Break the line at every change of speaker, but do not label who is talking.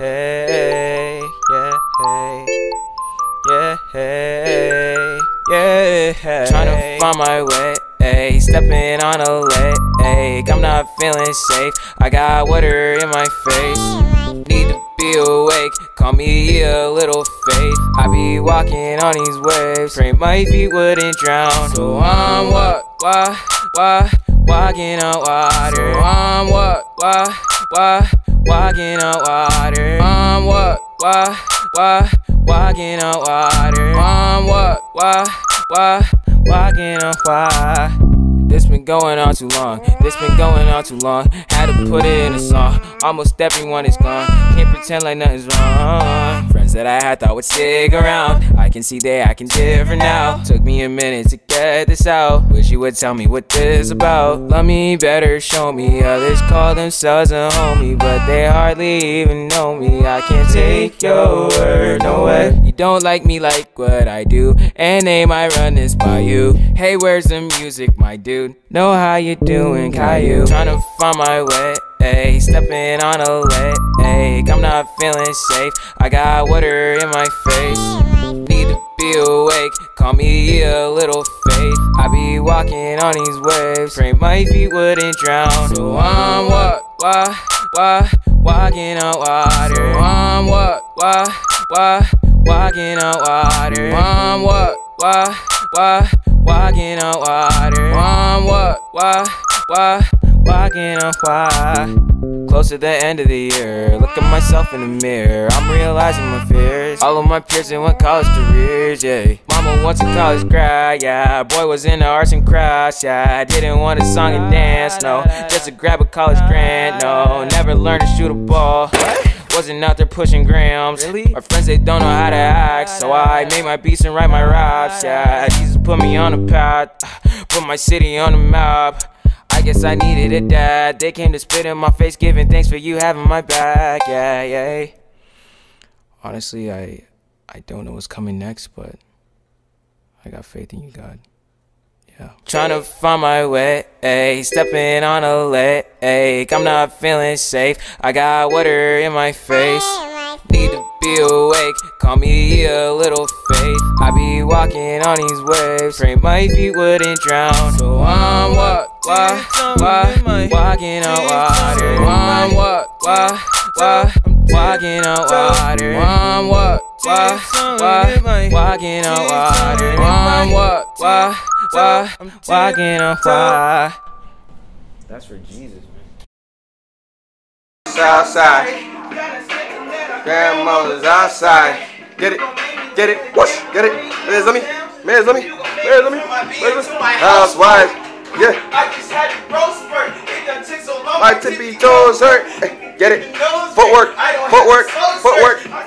hey, yeah, hey, yeah, hey, yeah, hey. Tryna find my way, hey, stepping on a leg. I'm not feeling safe. I got water in my face. Need to be awake. Call me a little faith. I be walking on these waves. Pray my feet wouldn't drown. So I'm walking on water. So I'm walking on water. I'm walking on water. I'm walking on fire. This been going on too long. This been going on too long. Had to put it in a song. Almost everyone is gone. Can't pretend like nothing's wrong. Friends that I had thought would stick around. I can see they acting different now. Took me a minute to get this out. Wish you would tell me what this about. Love me better, show me. Others call themselves a homie, but they hardly even know me. I can't take your word, no way. You don't like me like what I do, and they might run this by you. Hey, where's the music, my dude? Know how you doing, KAIU? Tryna find my way, ayy, stepping on a leg. I'm not feeling safe. I got water in my face. Need to be awake. Call me a little faith. I be walking on these waves. Pray my feet wouldn't drown. So I'm walking on water. So I'm walking on water. I'm walking on water. I'm walking on fire. Close to the end of the year, look at myself in the mirror. I'm realizing my fears. All of my peers in one college careers, yeah. Mama wants a college grad, yeah. Boy was in the arts and crafts, yeah. I didn't want a song and dance, no. Just to grab a college grant, no. Never learned to shoot a ball. Wasn't out there pushing grams. My friends, they don't know how to act, so I made my beats and write my raps, yeah. Jesus put me on a path, put my city on the map. I guess I needed a dad. They came to spit in my face, giving thanks for you having my back, yeah, yeah. Honestly, I don't know what's coming next, but I got faith in you, God. Yeah. Tryna find my way, ayy, stepping on a leg. I'm not feeling safe. I got water in my face. Need to be awake. Call me a little faith. I be walking on these waves. Pray my feet wouldn't drown. So I'm walking on water. I'm walking on water. I'm walking on water. I'm walking on fire. That's for Jesus, man.
Outside. Grandmother's outside. Get it, whoosh, get it. Where's let me? Housewives, yeah. My tippy toes hurt. Get it. Footwork.